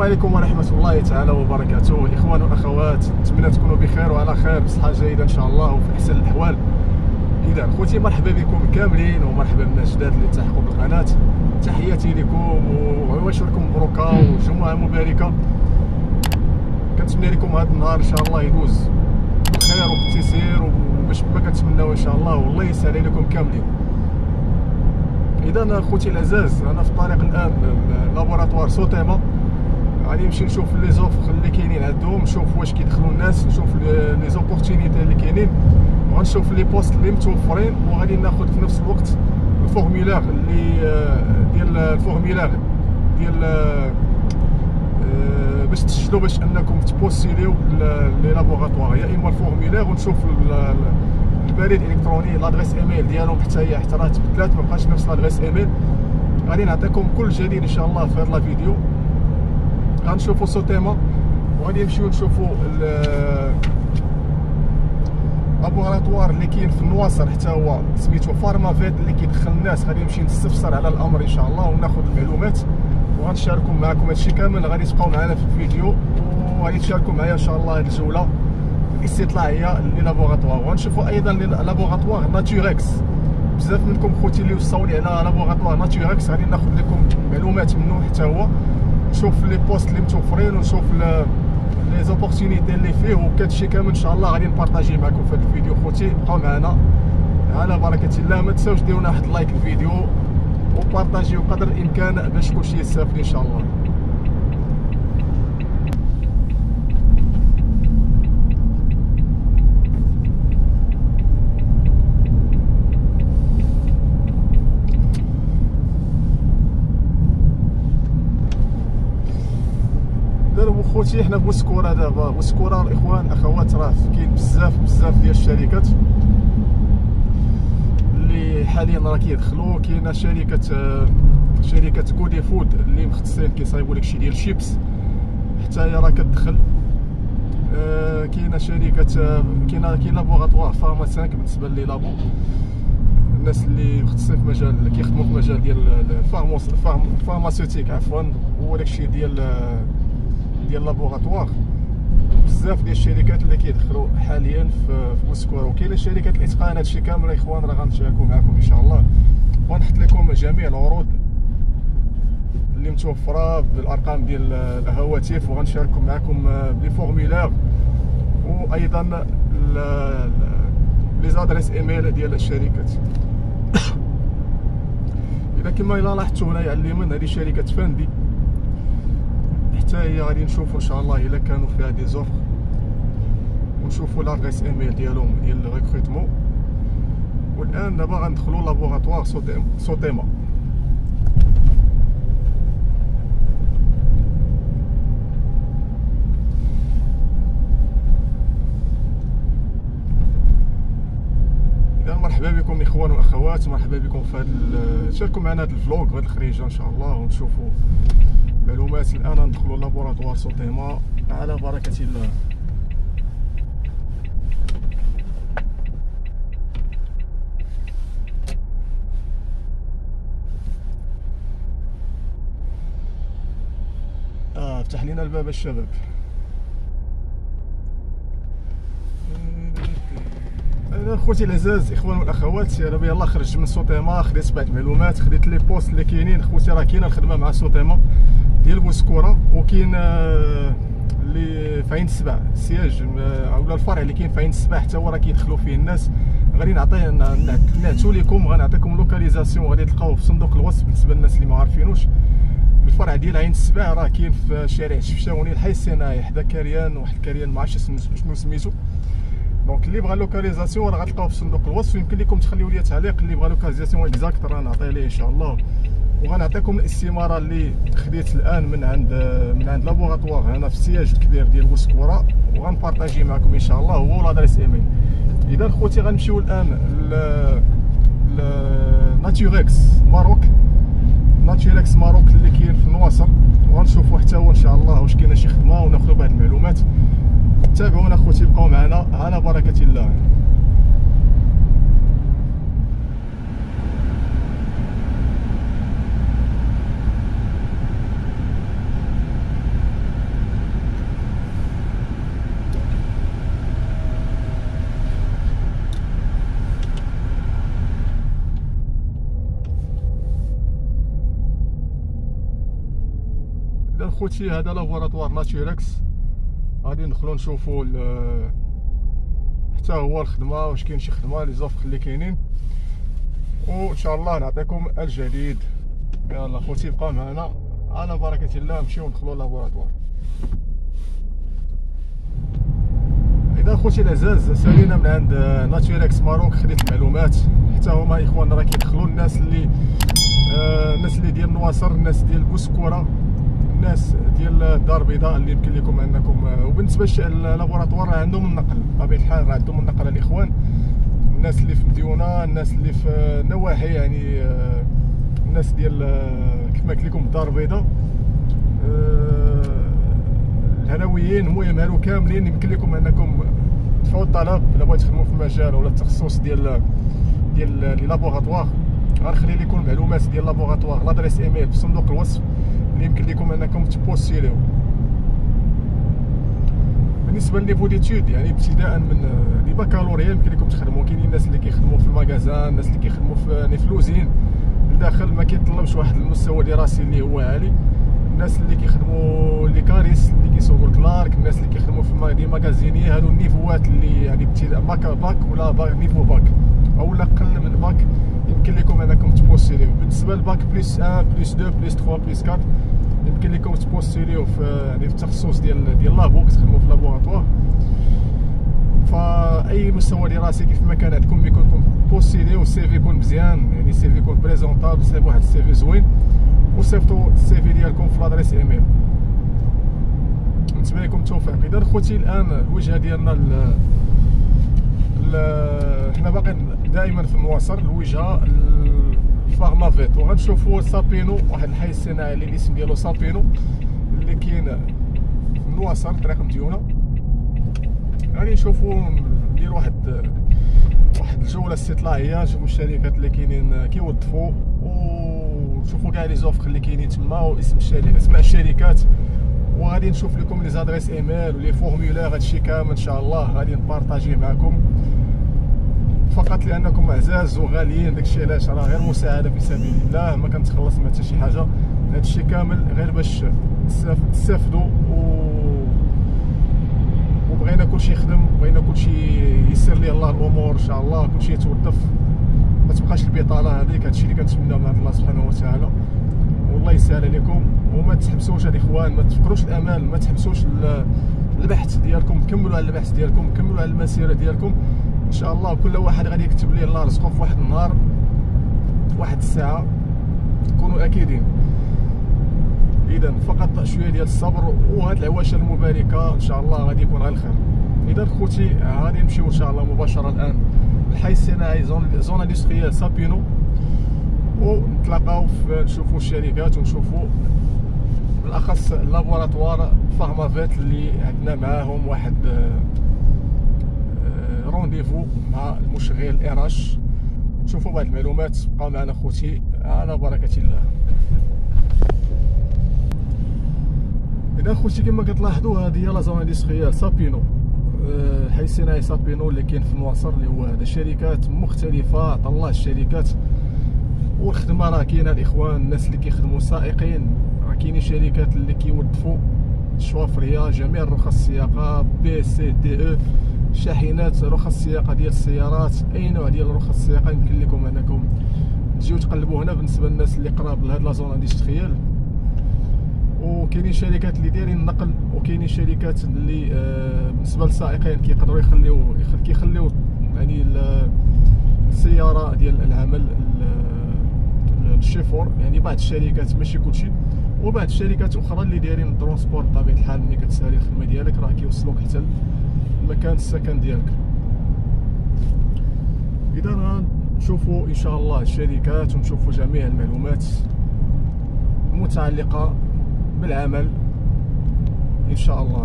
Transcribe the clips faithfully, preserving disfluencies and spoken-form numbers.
عليكم ورحمة الله تعالى وبركاته. الإخوان والأخوات، نتمنى تكونوا بخير وعلى خير بصحة جيدة إن شاء الله وفي أحسن الأحوال. إذا خوتي مرحبا بكم كاملين ومرحبا بالناس الجداد اللي التحقوا بالقناة. تحياتي لكم وعواشركم مبروكة وجمعة مباركة. كنتمنى لكم هذا النهار إن شاء الله يدوز بالخير وبالتيسير وباش ما كنتمناو إن شاء الله، والله يسهل عليكم كاملين. إذا خوتي الأعزاز، أنا في الطريق الآن لابوراتوار سوتيما، غادي نمشي نشوف لي زوفر اللي كاينين عندهم، نشوف واش كيدخلوا الناس، نشوف لي زوبورتونيتي اللي كاينين، وغنشوف لي بوست اللي متوفرين، وغادي ناخذ في نفس الوقت الفورميلار اللي ديال الفورميلار ديال باش تسجلوا باش انكم تبوستيليو لي لابوراتوار، يا اما الفورميلار ونشوف البريد الالكتروني لادريس ايميل ديالهم حتى هي حتى راه تبدلات، ما بقاش نفس لادريس ايميل. غادي نعطيكم كل جديد ان شاء الله في هذا الفيديو. غنشوفوا سوتيما وغادي نمشيو نشوفوا لابوراتوار اللي كاين في النواصر حتى هو سميتو فارمافيت اللي كيدخل الناس. غادي نمشي نستفسر على الامر ان شاء الله وناخذ المعلومات وغنشارككم معكم هذا الشيء كامل. غادي تبقاو معنا في الفيديو وغادي تشاركوا معايا ان شاء الله هذه الجوله الاستطلاعيه للابوراتوار. وغنشوفوا ايضا لابوراتوار ناتوريكس. بزاف منكم خوتي اللي وصلوا لي على لابوراتوار ناتوريكس، غادي ناخذ لكم معلومات منه حتى هو، نشوف لي بوست اللي متوفرين ونشوف لي زوبورتونيتي اللي فيه، وكذا الشيء كامل ان شاء الله غادي نبارطاجي معكم في هذا الفيديو. خوتي بقاو معنا على بركه الله، ما تنساوش ديروا لنا واحد لايك للفيديو وبارطاجيو قدر الامكان باش كلشي يستافد ان شاء الله. خوتي حنا بوسكوره دابا، بوسكوره الاخوان الاخوات راه كاين بزاف بزاف ديال الشركات اللي حاليا راه كيدخلوا. كاينه شركه شركه كودي فود اللي مختصين كيصايبوا لك شي ديال الشيبس، حتى هي راه كتدخل. آه كاينه شركه كاينه كاين لابوغاتوار فارماسيان بالنسبه لي لابو، الناس اللي مختصين في مجال اللي كيخدموا في مجال ديال الفارموس الفارماسيوتيك عفوا، هو داكشي ديال ديال لابوغاتوار. بزاف ديال الشركات اللي كيدخلوا حاليا في بوسكوره، وكاينه شركات الاتقان. هادشي كامل يا اخوان راه غنشاركو معكم ان شاء الله، ونحط لكم جميع العروض اللي متوفره بالارقام ديال الهواتف، وغنشاركو معكم بلي فورميلار وايضا لي زادريس ايميل ديال الشركات. اذا كما الا لاحظتوا هنايا على اليمين هذه شركه فاندي، حتى هي غادي نشوفوا ان شاء الله الا كانوا فيها دي زوفر، ونشوفوا لادريس ايميل ديالهم ديال الريكروتمون. والان دابا غندخلوا لابوغاتوار سوتيما. اذا مرحبا بكم الاخوان والاخوات، مرحبا بكم في هذا، شاركوا معنا هذا الفلوق هذه الخريجه ان شاء الله ونشوفوا معلومات. الان ندخلوا لابوراتوار سوتيما على بركه الله. اه فتح لينا الباب الشباب. انا خوتي العزاز اخوان والاخوات، دابا يلاه خرجت من سوتيما، خديت بعض المعلومات، خديت لي بوست اللي كاينين. خوتي راه كاينه الخدمه مع سوتيما ديال بوسكوره، وكاين اللي في عين السبع السياج اولا الفرع اللي كاين في عين السبع حتى هو راه كيدخلوا فيه الناس. غادي نعطي نعتو لكم، غنعطيكم لوكاليزاسيون غادي تلقاوه في صندوق الوصف بالنسبه للناس اللي ما عارفينوش. الفرع ديال عين السبع راه كاين في شارع الشفشاوني الحي الصناعي حدا كريان، واحد الكريان ما عرفتش شنو سميتو. دونك اللي بغى لوكاليزاسيون راه غتلقاوه في صندوق الوصف. يمكن لكم تخليو لي تعليق اللي بغى لوكاليزاسيون اكزاكت راه نعطيه ليه ان شاء الله. وغنعطيكم الاستماره اللي خديت الان من عند من عند لابوغاتوار هنا في السياج الكبير ديال بوسكوره، وغنبارطاجي معكم ان شاء الله هو لادريس ايميل. اذا خوتي غنمشيو الان ل ناتوريكس ماروك، ناتوريكس ماروك اللي كاين في النواصر، وغنشوفوا حتى هو ان شاء الله واش كاينه شي خدمه وناخذوا بعض المعلومات. تابعونا خوتي، بقاو معنا على بركه الله. اذا خوتي هذا لابوراتوار ناتوريكس، غادي ندخلو نشوفو حتى هو الخدمه، واش كاين شي خدمه لي زوفر اللي كاينين، وان شاء الله نعطيكم الجديد. يلا خوتي بقى معنا على بركه الله، نمشيو ندخلو لابوراتوار. اذا خوتي العزاز سالينا من عند ناتوريكس ماروك، خديت المعلومات حتى هما اخواننا راه كيدخلوا الناس اللي آه الناس اللي ديال نواصر، الناس ديال بوسكوره، الناس ديال الدار البيضاء اللي يمكن لكم انكم آه وبالنسبه للابوراتوار راه عندهم النقل بطبيعه الحال، راه عندهم النقل الاخوان، الناس اللي في مديونه، الناس اللي في النواحي يعني آه الناس ديال آه كيف ما قلت لكم الدار البيضاء آه الهنويين، المهم هادو كاملين يمكن لكم انكم تدفعوا الطلب الا بغيتوا تخدموا في المجال ولا التخصص ديال ديال لي لابوغاتوار. غنخلي لكم المعلومات ديال لابوغاتوار لادريس ايميل في صندوق الوصف اللي يمكن لكم انكم تبوستيليو. بالنسبه للنيفو ديتود يعني ابتداء من لي باكالوريا يمكن لكم تخدموا، كاينين الناس اللي كيخدموا في المغازان، الناس اللي كيخدموا في في الوزين لداخل، ما كيطلبش واحد المستوى دراسي اللي هو عالي، الناس اللي كيخدموا لي كاريس اللي كيسوقوا الكلارك، الناس اللي كيخدموا في دي ماغازينيه، هادو النيفوات اللي يعني ابتداء باك باك ولا باك نيفو باك اولا قل من باك يمكن لكم انكم تبوستيليو. بالنسبه للباك بلس واحد بلس اثنين بلس ثلاثة بلس أربعة يمكن لكم تبوستيليو في يعني في التخصص ديال ديال لابو، كتخدموا في لابوغاتوار. فاي مستوى دراسي كيف ما كان عندكم يكون لكم بوستيليو، السيفي يكون مزيان، يعني السيفي يكون بريزونطابل، صيفطوا واحد السيفي زوين وصيفطوا السيفي ديالكم في لادريس ايميل. نتمنى لكم التوفيق. اذا خوتي الان الوجهه ديالنا ل حنا باقيين دائما في النواصر، الوجهه الفارمافيت، وغنشوفوا سابينو، واحد الحي الصناعي اللي الاسم ديالو سابينو اللي كاين في النواصر طريق مديونه. غادي نشوفوا ندير واحد واحد الجوله استطلاعيه، نشوفوا الشركات اللي كاينين كيوظفوا، ونشوفوا كاع لي زوفر اللي كاينين تما واسم الشركه اسماء الشركات، وغادي نشوف لكم لي زادريس ايميل ولي فورمولير، هادشي كامل ان شاء الله غادي نبارطاجيه معكم، فقط لانكم اعزاز وغاليين. داكشي علاش راه غير مساعده في سبيل الله، ما كنتخلص من حتى شي حاجه، هادشي كامل غير باش تستافدوا و وبغينا كلشي يخدم، بغينا كلشي يسر ليه الله الامور ان شاء الله، كلشي يتوظف، ما تبقاش البطاله هذيك. هادشي اللي كنتمناو من عند الله سبحانه وتعالى، والله يسهل عليكم. وما تحبسوش الاخوان، ما تفقروش الامال، ما تحبسوش البحث ديالكم، كملوا على البحث ديالكم، كملوا على المسيره ديالكم ان شاء الله. كل واحد غادي يكتب ليه الله رزقه في واحد النهار، في واحد الساعه، كونوا اكيدين. اذا فقط شويه ديال الصبر، وهاد العواشر المباركه ان شاء الله غادي يكون غير الخير. اذا خوتي غادي نمشيو ان شاء الله مباشره الان الحي الصناعي زون زون اندستريال سابينو، ونتلاقاو نشوفوا الشركات ونشوفوا بالاخص اللابوراتوار فارمافيت اللي عندنا معاهم واحد رونديفو مع المشغل اراش، نشوفوا بعض المعلومات. بقاو معنا خوتي على بركه الله. اذا خوتي كما كتلاحظوا هذه هي لا زون اندستريال سابينو، الحي الصناعي سابينو اللي كاين في النواصر، اللي هو هذا شركات مختلفه، عطا الله الشركات والخدمه راه كاينه الاخوان. الناس اللي كيخدموا سائقين راه كاينين شركات اللي كيوظفوا الشوافريه، جميع الرخص السياقه، بي سي دي او، شاحنات، رخص السياقه ديال السيارات، اي نوع ديال رخص السياقه يمكن لكم انكم تجيو تقلبوا هنا بالنسبه للناس اللي قراب لهاد لا زون اندستريال. وكاينين شركات اللي دايرين النقل، وكاينين شركات اللي آه بالنسبه للسائقين كيقدروا يخليو كيخليو يعني السياره ديال العمل الشيفور، يعني بعض الشركات ماشي كلشي، وبعض الشركات اخرى اللي دايرين الترونسبور بطبيعه الحال. ملي كتسالي الخدمه ديالك راه كيوصلوك حتى المكان السكن ديالك. اذا نشوفوا ان شاء الله الشركات ونشوفوا جميع المعلومات المتعلقه بالعمل ان شاء الله.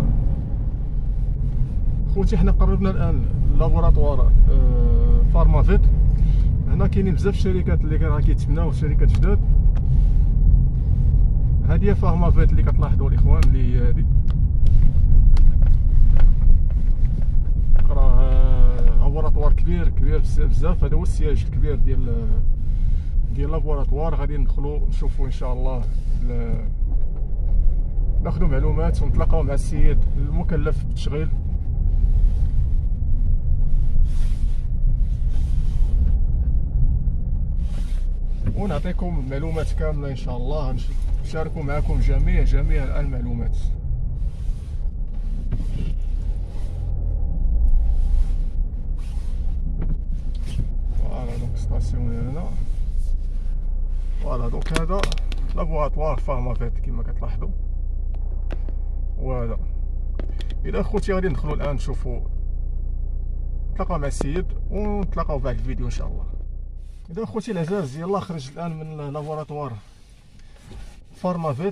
خوتي حنا قربنا الان لابوراتوار فارمافيت، هنا كاينين بزاف الشركات اللي راه كيتبناو، شركات جداد. هذه هي فارمافيت اللي كتلاحظوا الاخوان، اللي هي هذه راه لابوراتوار كبير كبير بزاف. هذا هو السياج الكبير ديال ديال لابوراتوار. غادي ندخلوا نشوفوا ان شاء الله ناخذوا معلومات ونتلاقاو مع السيد المكلف بالتشغيل. ونعطيكم المعلومات كامله ان شاء الله، نشاركوا معكم جميع جميع المعلومات. فوالا دونك ستاسيون هنا. فوالا دونك هذا لابوغاتوار فارمافيت كما كتلاحظوا. وهذا اذا خوتي غادي ندخلوا الان نشوفوا، نتلاقاو مع السيد ونتلاقاو بعد الفيديو ان شاء الله. اذا خوتي العزاز يلا خرج الان من لابوغاتوار فارمافيت.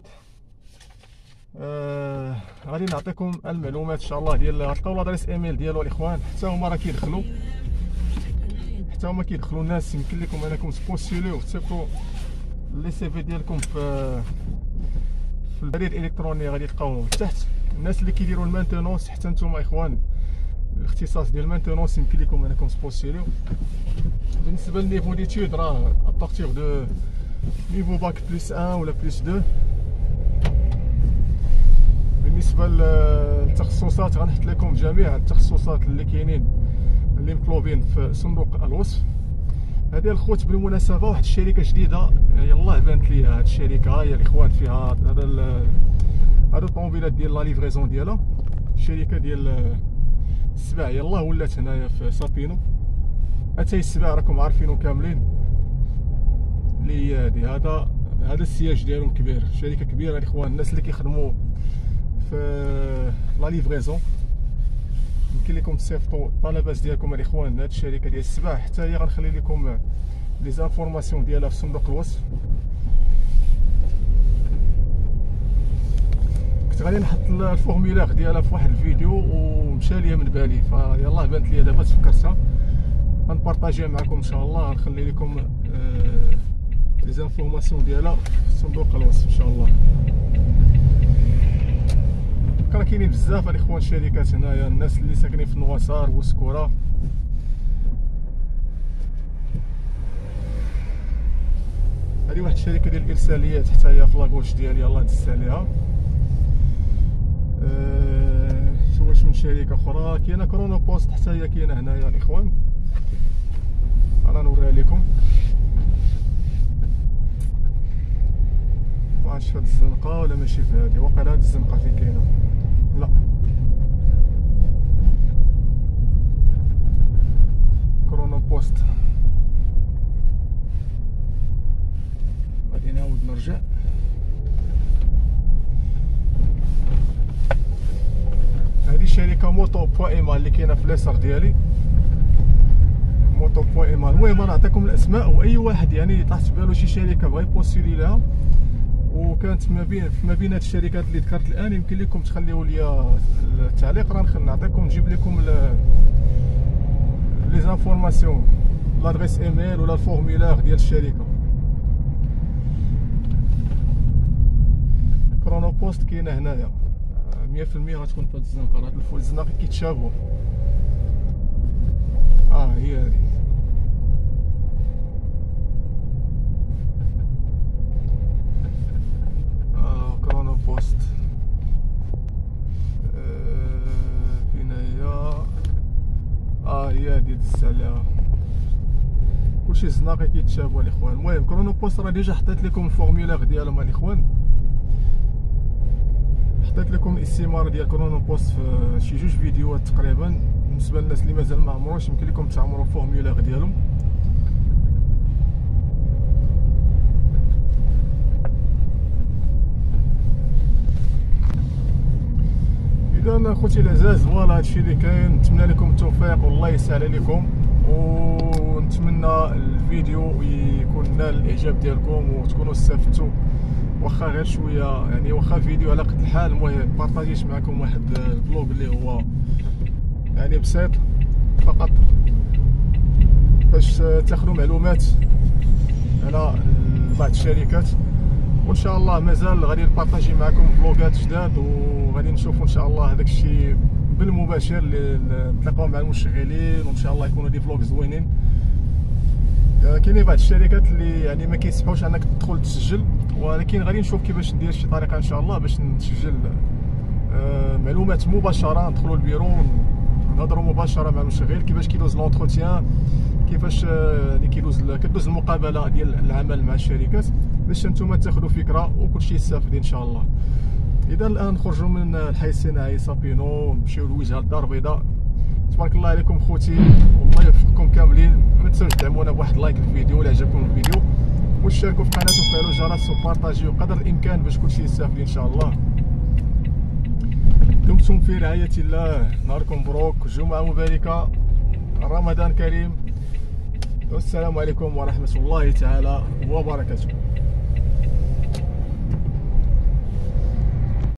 آه غادي نعطيكم المعلومات ان شاء الله ديال، غتلقاو لادريس ايميل ديالو الاخوان، حتى هما راه كيدخلوا حتى هما كيدخلوا الناس. يمكن لكم انكم تبوستيليو وتسيبوا لي سي في ديالكم في في البريد الالكتروني، غادي تلقاوهم تحت. الناس اللي كيديروا المانتونونس حتى نتوما اخوان الاختصاص ديال المانتونونس يمكن لكم انكم تبوستيليو. بالنسبه للنيفو ديتود راه ابارتيغ دو نيفو باك بلس واحد ولا بلس اثنين. بالنسبه للتخصصات غنحط لكم جميع التخصصات اللي كاينين اللي مطلوبين في صندوق الوصف. هذه الخوت بالمناسبه واحد الشركه جديده يلاه بانت لي، هاد الشركه هي الاخوان فيها هذا هادو الطوموبيلات ديال لا ليفريزون ديالها. الشركه ديال السباع يلاه ولات هنايا في سابينو. اتاي السباع راكم عارفينو كاملين اللي هادي، هذا هذا السياج ديالهم كبير، شركه كبيره الاخوان. الناس اللي كيخدموا في لا ليفريزون يمكن لكم تصيفطوا الطلبات ديالكم الاخوان لهاد الشركه ديال السباع. حتى هي غنخلي لكم لي زانفورماسيون ديالها في صندوق الوصف. كنت غادي نحط الفورميلير ديالها في واحد الفيديو ومشى ليا من بالي، فيلاه بانت ليا دابا تفكرتها غنبارطاجيها معكم ان شاء الله. غنخلي لكم لي زانفورماسيون ديالها في صندوق الوصف ان شاء الله. راه كاينين بزاف الاخوان شركات هنايا، الناس اللي ساكنين في نواصار وسكوره. هذه واحد الشركه ديال الارساليات حتى هي في لاكوش ديالي، يلاه دزت عليها. أه واش من شركه اخرى كاينه كرونو بوست حتى هي كاينه هنايا الاخوان. انا نوريها لكم. واش في هاد الزنقه ولا ماشي في هادي؟ واقيلا هاد الزنقه فين كاينه، لا كرونو بوست. غادي نعاود نرجع. هذه شركه موتو بوا ايمال اللي كاينه في اليسار ديالي، موتو بوا ايمال. المهم انا نعطيكم الاسماء، واي واحد يعني طاحت بالو شي شركه بغا يبوستيلي لها وكانت ما بين ما بين هاد الشركات اللي ذكرت الان، يمكن لكم تخليو لي التعليق، راه نعطيكم نجيب لكم لي زانفورماسيون، لادريس ايميل ولا الفورميلير ديال الشركه. كرونو بوست كاينه هنايا مية في المية غتكون في هاد الزنقه. راه هاد الزناقي كيتشابهوا. اه هي هادي. اه كرونو بوست. آه فين هي؟ اه هي هادي دزت عليها. كلشي الزناقي كيتشابهوا الاخوان. المهم كرونو بوست راه ديجا حطيت لكم الفورميلير ديالهم الاخوان. حطيت لكم الاستماره ديال كرونو بوست في شي جوج فيديوهات تقريبا. بالنسبه للناس اللي مازال ما عمروش يمكن لكم تعمروا الفورميلير ديالهم. اذا خوتي العزاز فوالا هادشي اللي كاين. نتمنى لكم التوفيق والله يسهل عليكم، ونتمنى الفيديو يكون نال الاعجاب ديالكم وتكونوا استفدتوا واخا غير شويه، يعني واخا فيديو على قد الحال. المهم بارطاجيت معكم واحد الفلوق اللي هو يعني بسيط فقط باش تاخذوا معلومات على بعض الشركات. وان شاء الله مازال غادي نبارطاجي معكم فلوغات جداد، وغادي نشوفوا ان شاء الله هذاك الشيء بالمباشر اللي نتلاقاو مع المشغلين، وان شاء الله يكونوا دي فلوغ زوينين. كاينين بعض الشركات اللي يعني ما كيسمحوش انك تدخل تسجل، ولكن غادي نشوف كيفاش ندير شي طريقه ان شاء الله باش نسجل آه معلومات مباشره. ندخلوا البيرو نهضروا مباشره مع المشغل كيفاش كيدوز لونتروتيان، كيفاش اللي كيدوز كدوز المقابله ديال العمل مع الشركات، باش نتوما تاخذوا فكره وكلشي يستافد ان شاء الله. اذا الان نخرجوا من الحي الصناعي سابينو نمشيو لوجهه الدار البيضاء. تبارك الله عليكم خوتي، والله يوفقكم كاملين. ما تنساوش تدعمونا بواحد لايك للفيديو الا عجبكم الفيديو، واشتركوا في القناه وفعلوا الجرس وبارطاجيو قدر الامكان باش كلشي يستافد ان شاء الله. دمتم في رعايه الله، نهاركم مبروك، جمعه مباركه، رمضان كريم، والسلام عليكم ورحمه الله تعالى وبركاته.